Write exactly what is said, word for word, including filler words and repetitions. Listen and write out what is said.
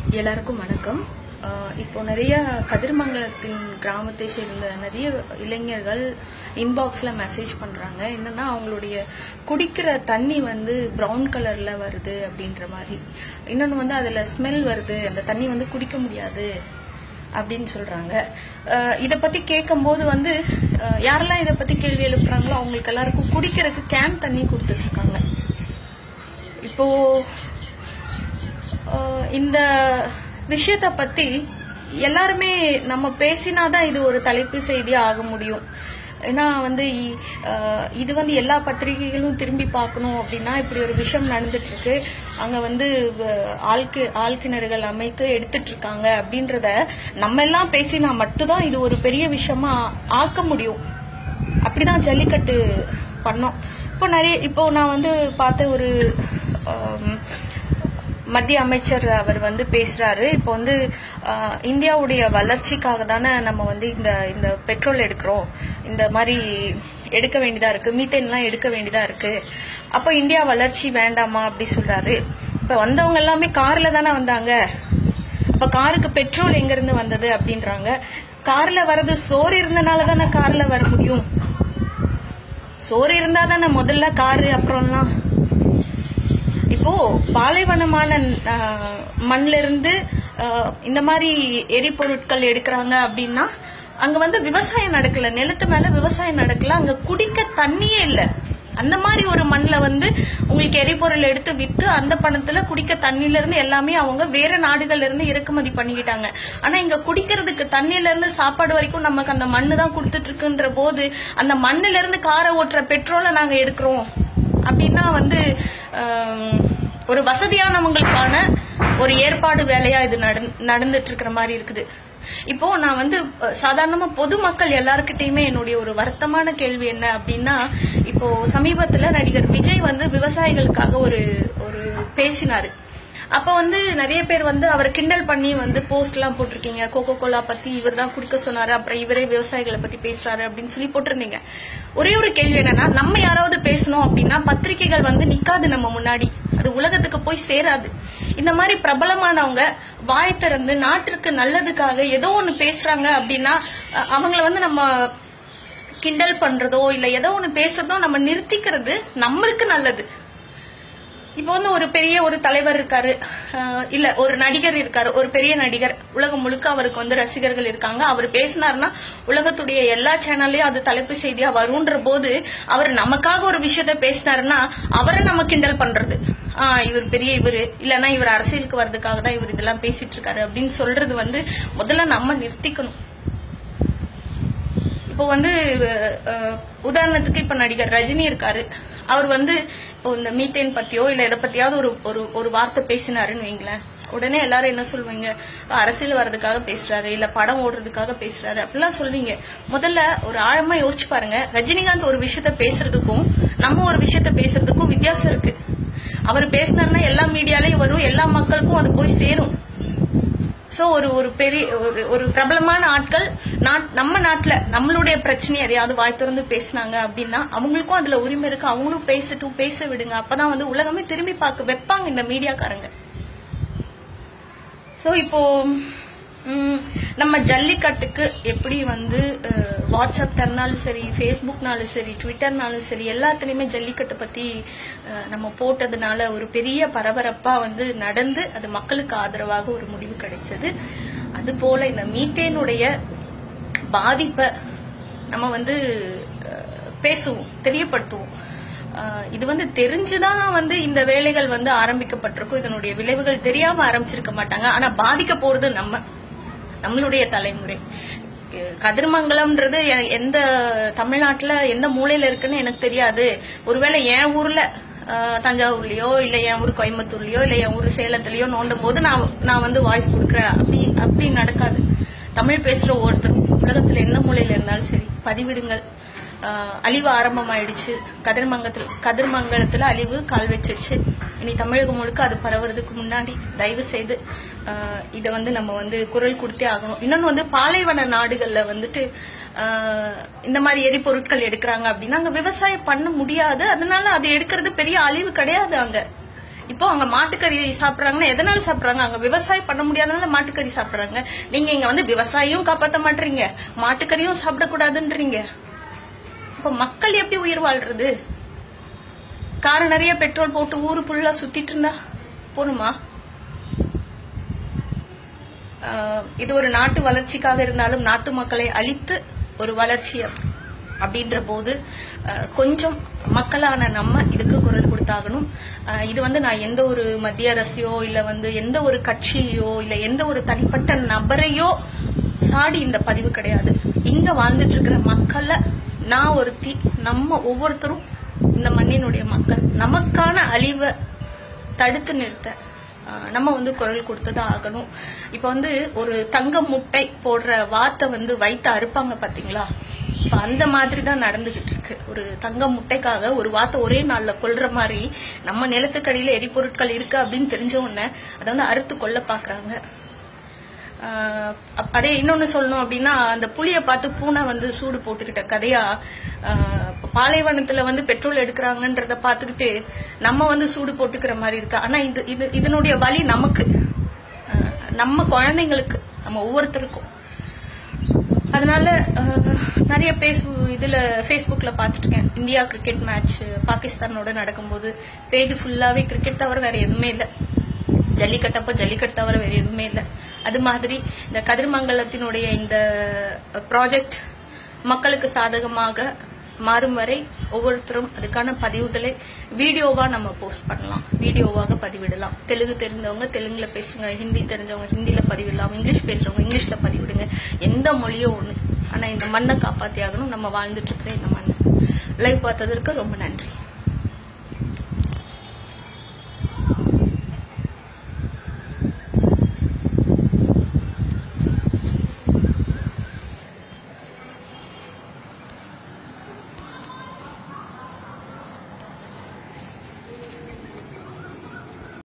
எல்லாருக்கும் வணக்கம். இப்போ நிறைய கதிர்மங்கலத்தின் கிராமத்தை சேர்ந்த நிறைய இளைஞர்கள் இன்பாக்ஸ்ல மெசேஜ் பண்றாங்க. என்னன்னா அவங்களுடைய குடிக்கிற தண்ணி வந்து பிரவுன் கலர்ல வருது அப்படின்ற மாதிரி. இன்னொன்னு வந்து அதுல ஸ்மெல் வருது, அந்த தண்ணி வந்து குடிக்க முடியாது அப்படின்னு சொல்றாங்க. இத பத்தி கேட்கும் போது வந்து யாரெல்லாம் இத பத்தி கேள்வி எழுப்புறாங்களோ அவங்களுக்கு எல்லாருக்கும் குடிக்கிறதுக்கு கேன் தண்ணி கொடுத்துட்டு இருக்காங்க. இப்போ இந்த விஷயத்த பத்தி எல்லாருமே நம்ம பேசினாதான் இது ஒரு தலைப்பு செய்தியா ஆக முடியும். ஏன்னா வந்து இது வந்து எல்லா பத்திரிகைகளும் திரும்பி பார்க்கணும் அப்படின்னா இப்படி ஒரு விஷயம் நடந்துட்டு இருக்கு, அங்க வந்து ஆழ்கி ஆழ்கிணறுகள் அமைத்து எடுத்துட்டு இருக்காங்க அப்படின்றத நம்ம எல்லாம் பேசினா மட்டும்தான் இது ஒரு பெரிய விஷயமா ஆக்க முடியும். அப்படிதான் ஜல்லிக்கட்டு பண்ணோம். இப்போ நிறைய இப்போ நான் வந்து பார்த்த ஒரு மத்திய அமைச்சர் அவர் வந்து பேசுறாரு. இப்போ வந்து இந்தியாவுடைய வளர்ச்சிக்காக தானே நம்ம வந்து இந்த இந்த பெட்ரோல் எடுக்கிறோம், இந்த மாதிரி எடுக்க வேண்டியதா இருக்கு, மீத்தேன் எல்லாம் எடுக்க வேண்டியதா இருக்கு, அப்ப இந்தியா வளர்ச்சி வேண்டாமா அப்படி சொல்றாரு. இப்ப வந்தவங்க எல்லாமே கார்ல தானே வந்தாங்க, அப்ப காருக்கு பெட்ரோல் எங்க இருந்து வந்தது அப்படின்றாங்க. கார்ல வர்றது சோறு இருந்தனால தானே கார்ல வர முடியும், சோறு இருந்தா தானே முதல்ல காரு அப்புறம்லாம். இப்போ பாலைவனமான மண்ல இருந்து இந்த மாதிரி எரிபொருட்கள் எடுக்கிறாங்க அப்படின்னா அங்க வந்து விவசாயம் நடக்கல, நிலத்து மேல விவசாயம் நடக்கல, அங்க குடிக்க தண்ணியே இல்ல. அந்த மாதிரி ஒரு மண்ல வந்து உங்களுக்கு எரிபொருள் எடுத்து வித்து அந்த பணத்துல குடிக்க தண்ணில இருந்து எல்லாமே அவங்க வேற நாடுகள்ல இருந்து இறக்குமதி பண்ணிக்கிட்டாங்க. ஆனா இங்க குடிக்கிறதுக்கு தண்ணில இருந்து சாப்பாடு வரைக்கும் நமக்கு அந்த மண்ணு தான் கொடுத்துட்டு இருக்குன்ற போது அந்த மண்ணுல இருந்து காரை ஓட்டுற பெட்ரோலை நாங்க எடுக்கிறோம் அப்படின்னா வந்து ஒரு வசதியானவங்களுக்கான ஒரு ஏற்பாடு வேலையா இது நடந்துட்டு இருக்கிற மாதிரி இருக்குது. இப்போ நான் வந்து சாதாரணமா பொதுமக்கள் எல்லாருக்கிட்டையுமே என்னுடைய ஒரு வருத்தமான கேள்வி என்ன அப்படின்னா, இப்போ சமீபத்துல நடிகர் விஜய் வந்து விவசாயிகளுக்காக ஒரு ஒரு பேசினாரு. அப்ப வந்து நிறைய பேர் வந்து அவரை கிண்டல் பண்ணி வந்து போஸ்ட் எல்லாம் போட்டிருக்கீங்க, கோகோ கோலா பத்தி இவர் தான் குடிக்க சொன்னாரு, அப்புறம் இவரே விவசாயிகளை பத்தி பேசுறாரு அப்படின்னு சொல்லி போட்டிருந்தீங்க. ஒரே ஒரு கேள்வி என்னன்னா, நம்ம யாராவது பேசணும் அப்படின்னா பத்திரிகைகள் வந்து நிக்காது நம்ம முன்னாடி, அது உலகத்துக்கு போய் சேராது. இந்த மாதிரி பிரபலமானவங்க வாய் திறந்து நாட்டிற்கு நல்லதுக்காக ஏதோ ஒண்ணு பேசுறாங்க அப்படின்னா அவங்கள வந்து நம்ம கிண்டல் பண்றதோ இல்ல ஏதோ ஒண்ணு பேசுறதோ நம்ம நிறுத்திக்கிறது நம்மளுக்கு நல்லது. இப்போ வந்து ஒரு பெரிய ஒரு தலைவர் இருக்காரு, இல்ல ஒரு நடிகர் இருக்காரு, ஒரு பெரிய நடிகர், உலகம் முழுக்க அவருக்கு வந்து ரசிகர்கள் இருக்காங்க. அவர் பேசினார்னா உலகத்துடைய எல்லா சேனல்லையும் அது தலைப்பு செய்தியா வரும்ன்ற போது அவர் நமக்காக ஒரு விஷயத்த பேசினாருன்னா அவரை நம்ம கிண்டல் பண்றது, ஆஹ் இவர் பெரிய இவரு, இல்லன்னா இவர் அரசியலுக்கு வர்றதுக்காக தான் இவர் இதெல்லாம் பேசிட்டு இருக்காரு அப்படின்னு சொல்றது வந்து முதல்ல நம்ம நிறுத்திக்கணும். இப்போ வந்து உதாரணத்துக்கு இப்ப நடிகர் ரஜினி இருக்காரு, அவர் வந்து இப்போ இந்த மீத்தேன் பத்தியோ இல்ல இதை பத்தியாவது ஒரு ஒரு ஒரு வார்த்தை பேசினாருன்னு வைங்களேன், உடனே எல்லாரும் என்ன சொல்லுவீங்க, அரசியல் வர்றதுக்காக பேசுறாரு இல்ல படம் ஓடுறதுக்காக பேசுறாரு அப்படிலாம் சொல்வீங்க. முதல்ல ஒரு ஆழமா யோசிச்சு பாருங்க, ரஜினிகாந்த் ஒரு விஷயத்த பேசுறதுக்கும் நம்ம ஒரு விஷயத்த பேசுறதுக்கும் வித்தியாசம் இருக்கு. அவர் பேசினாருன்னா எல்லா மீடியாலையும் வரும், எல்லா மக்களுக்கும் அது போய் சேரும். சோ ஒரு ஒரு பெரிய ஒரு ஒரு பிரபலமான ஆட்கள் நம்ம நாட்டுல நம்மளுடைய பிரச்சனை எதையாவது வாய் திறந்து பேசினாங்க அப்படின்னா அவங்களுக்கும் அதுல உரிமை இருக்கு, அவங்களும் பேசட்டும், பேச விடுங்க. அப்பதான் வந்து உலகமே திரும்பி பார்க்க வைப்பாங்க இந்த மீடியாக்காரங்க. சோ இப்போ நம்ம ஜல்லிக்கட்டுக்கு எப்படி வந்து வாட்ஸ்அப் திறனாலும் சரி, ஃபேஸ்புக்னாலும் சரி, ட்விட்டர்னாலும் சரி, எல்லாத்துலயுமே ஜல்லிக்கட்டு பத்தி நம்ம போட்டதுனால ஒரு பெரிய பரபரப்பா வந்து நடந்து அது மக்களுக்கு ஆதரவாக ஒரு முடிவு கிடைச்சது. அது போல இந்த மீத்தேனுடைய பாதிப்பை நம்ம வந்து பேசுவோம், தெரியப்படுத்துவோம். இது வந்து தெரிஞ்சுதான் வந்து இந்த வேலைகள் வந்து ஆரம்பிக்கப்பட்டிருக்கும், இதனுடைய விளைவுகள் தெரியாம ஆரம்பிச்சிருக்க மாட்டாங்க. ஆனா பாதிக்க போறது நம்ம நம்மளுடைய தலைமுறை. கதிர்மங்கலம்ன்றது எந்த தமிழ்நாட்டுல எந்த மூலையில இருக்குன்னு எனக்கு தெரியாது. ஒருவேளை என் ஊர்ல தஞ்சாவூர்லயோ இல்ல என் ஊர் கோயம்புத்தூர்லயோ இல்ல என் ஊர் சேலத்திலயோ நோண்டும் போது நான் நான் வந்து வாய்ஸ் கொடுக்குறேன் அப்படி அப்படி நடக்காது. தமிழ் பேசுற ஒருத்தர் உலகத்துல எந்த மூலையில இருந்தாலும் சரி பதிவிடுங்கள். அழிவு ஆரம்பமாயிடுச்சு, கதிர்மங்கலத்துல கதிர்மங்கலத்துல அழிவு கால் வச்சிடுச்சு. இனி தமிழகம் முழுக்க அது பரவுறதுக்கு முன்னாடி தயவு செய்து இத வந்து நம்ம வந்து குரல் கொடுத்தே ஆகணும். இன்னொன்னு வந்து பாலைவன நாடுகள்ல வந்துட்டு இந்த மாதிரி எரிபொருட்கள் எடுக்கிறாங்க அப்படின்னா அங்க விவசாயம் பண்ண முடியாது, அதனால அது எடுக்கிறது பெரிய அழிவு கிடையாது. அங்க இப்போ அங்க மாட்டுக்கறி சாப்பிடுறாங்கன்னா எதனால சாப்பிடுறாங்க? அங்க விவசாயம் பண்ண முடியாதனால மாட்டுக்கறி சாப்பிடுறாங்க. நீங்க இங்க வந்து விவசாயியும் காப்பாற்ற மாட்டீங்க, மாட்டுக்கறியும் சாப்பிடக்கூடாதுன்றீங்க. இப்ப மக்கள் எப்படி உயிர் வாழ்றது? கார நிறைய பெட்ரோல் போட்டு ஊரு ஃபுல்லா சுத்திட்டு இருந்தா போணுமா? இது ஒரு நாட்டு வளர்ச்சிக்காக இருந்தாலும் நாட்டு மக்களை அழித்து ஒரு வளர்ச்சி அப்படின்ற போது கொஞ்சம் மக்களான நம்ம இதுக்கு குரல் கொடுத்தாகணும். இது வந்து நான் எந்த ஒரு மத்திய அரசையோ இல்ல வந்து எந்த ஒரு கட்சியோ இல்ல எந்த ஒரு தனிப்பட்ட நபரையோ சாடி இந்த பதிவு கிடையாது. இங்க வாழ்ந்துட்டு இருக்கிற மக்களை நான் ஒருத்தி, நம்ம ஒவ்வொருத்தரும் இந்த மண்ணினுடைய மக்கள், நமக்கான அழிவை தடுத்து நிறுத்த நம்ம வந்து குரல் கொடுத்துதான் ஆகணும். இப்ப வந்து ஒரு தங்க முட்டை போடுற வாத்தை வந்து வைத்து அறுப்பாங்க பாத்தீங்களா? இப்ப அந்த மாதிரிதான் நடந்துகிட்டு இருக்கு. ஒரு தங்க முட்டைக்காக ஒரு வாத்தை ஒரே நாள்ல கொல்ற மாதிரி நம்ம நிலத்துக்கடியில எரிபொருட்கள் இருக்கு அப்படின்னு தெரிஞ்ச உடனே அதை வந்து அறுத்து கொல்ல பாக்குறாங்க. அதே இன்னொன்னு சொல்லணும் அப்படின்னா, அந்த புளிய பார்த்து பூனை வந்து சூடு போட்டுக்கிட்ட கதையா பாலைவனத்துல வந்து பெட்ரோல் எடுக்கிறாங்கன்றத பாத்துக்கிட்டு நம்ம வந்து சூடு போட்டுக்கிற மாதிரி இருக்கு. ஆனா இது இது இதனுடைய வலி நமக்கு, நம்ம குழந்தைங்களுக்கு, நம்ம ஒவ்வொருத்தருக்கும். அதனால நிறைய பேஸ் இதுல பேஸ்புக்ல பாத்துட்டு இருக்கேன். இந்தியா கிரிக்கெட் மேட்ச் பாகிஸ்தானோட நடக்கும்போது பேஜ் ஃபுல்லாவே கிரிக்கெட் தவிர வேற எதுவுமே இல்லை, ஜல்லிக்கட்டப்ப ஜல்லிக்கட்டு தவிர வேற எதுவுமே இல்லை. அது மாதிரி இந்த கதிர்மங்கலத்தினுடைய இந்த ப்ராஜெக்ட் மக்களுக்கு சாதகமாக மாறும் வரை ஒவ்வொருத்தரும் அதுக்கான பதிவுகளை வீடியோவா நம்ம போஸ்ட் பண்ணலாம், வீடியோவாக பதிவிடலாம். தெலுங்கு தெரிஞ்சவங்க தெலுங்குல பேசுங்க, ஹிந்தி தெரிஞ்சவங்க ஹிந்தியில பதிவிடலாம், இங்கிலீஷ் பேசுறவங்க இங்கிலீஷ்ல பதிவிடுங்க. எந்த மொழியோ ஒண்ணு, ஆனா இந்த மண்ணை காப்பாத்தி ஆகணும். நம்ம வாழ்ந்துட்டு இருக்கிற இந்த மண்ணை லைவ் பார்த்ததற்கு ரொம்ப நன்றி.